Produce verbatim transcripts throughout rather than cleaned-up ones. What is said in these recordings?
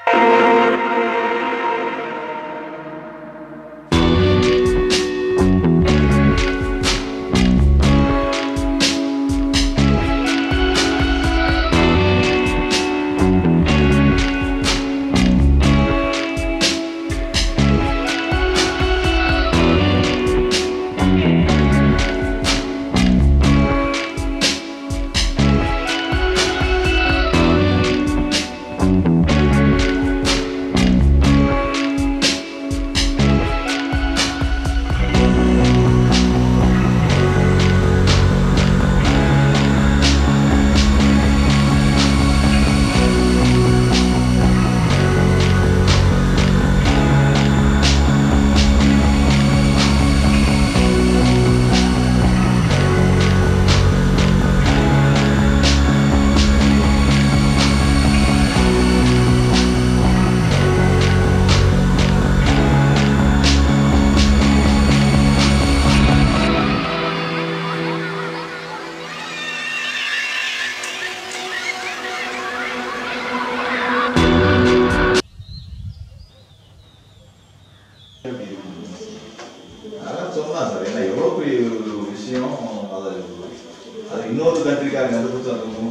அதான் சொன்னான் சார். ஏன்னா எவ்வளோ பெரிய ஒரு விஷயம் அதை அது இன்னொரு கண்ட்ரிக்காரங்க கண்டுபிடிச்சாங்க.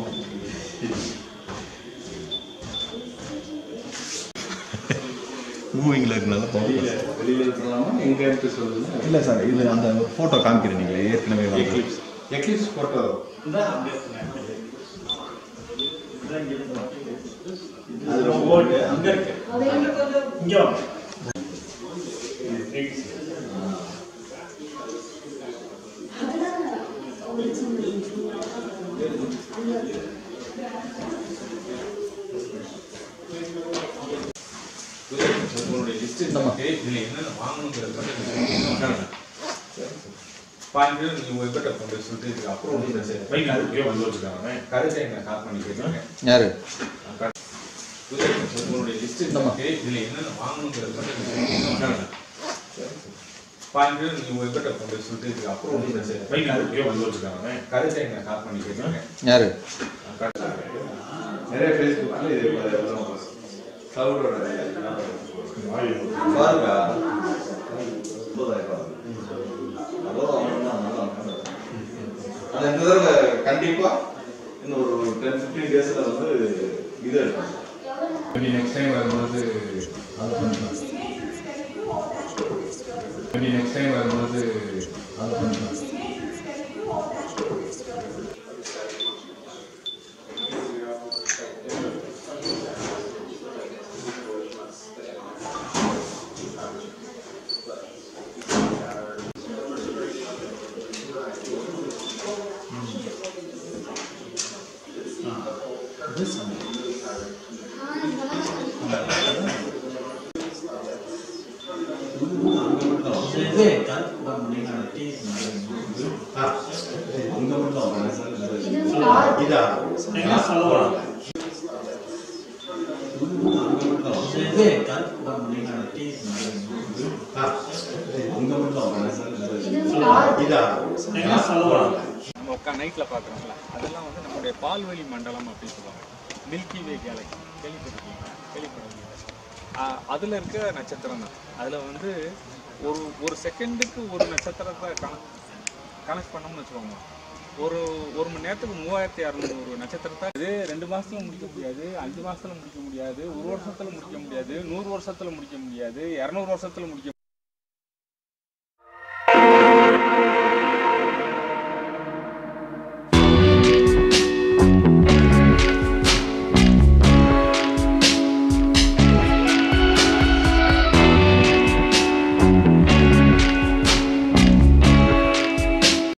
மூவிங்கில் இருக்கனால வெளியில் வெளியில் இருக்கலாமா எங்கே இருக்கு சொல்லுங்கள். இல்லை சார், இது அந்த ஃபோட்டோ காமிக்கிறேன். நீங்கள் ஏற்கனவே எக்லிப்ஸ் எக்லிப்ஸ் ஃபோட்டோ அது ஓட்டு அங்கே இருக்கு. இங்கே உங்களுடைய லிஸ்ட் இதில் என்னென்ன வாங்கணுங்கிறது பாயிண்ட் நீங்கள் உங்கள்கிட்ட கொண்டு சொல்லிட்டு இதுக்கு அப்புறம் வந்து வச்சுருக்காங்க கருத்தை என்ன கால் பண்ணி கேட்குறாங்க. யாரு உங்களுடைய லிஸ்ட் இதில் என்னென்ன வாங்கணுங்கிறது பாயிண்ட் நீங்கள் உங்கள்கிட்ட கொண்டு சொல்லிட்டு இதுக்கு அப்புறம் வந்து வச்சுருக்காங்க கருத்தை என்ன கால் பண்ணி கேட்குறாங்க. யாரு நிறைய ஃபேஸ்புக்கில் இது சவுண்டோட பாருங்க இந்த தடவை கண்டிப்பா இன்னும் ஒரு டென் ஃபிஃப்டீன் டேஸ்ல வந்து இது எடுப்பாங்க. நெக்ஸ்ட் டைம் வரும்போது நெக்ஸ்ட் டைம் வரும்போது This one. நைட்ல பாக்குறோம்ல அதெல்லாம் வந்து நம்மளுடைய பால்வெளி மண்டலம் அப்படின்னு சொல்லுவாங்க. மில்கி வே கேலக்சி கேள்விப்பட்டிருக்கீங்க கேள்விப்பட்டிருக்கீங்க அதில் இருக்க நட்சத்திரம் தான். அதில் வந்து ஒரு ஒரு செகண்டுக்கு ஒரு நட்சத்திரத்தை கனெக்ட் கனெக்ட் பண்ணோம்னு வச்சுக்கோங்க. ஒரு ஒரு மணி நேரத்துக்கு மூவாயிரத்தி அறுநூறு நட்சத்திரத்தை இது ரெண்டு மாதத்தில் முடிக்க முடியாது, அஞ்சு மாதத்தில் முடிக்க முடியாது, ஒரு வருஷத்தில் முடிக்க முடியாது, நூறு வருஷத்தில் முடிக்க முடியாது, இரநூறு வருஷத்தில் முடிக்க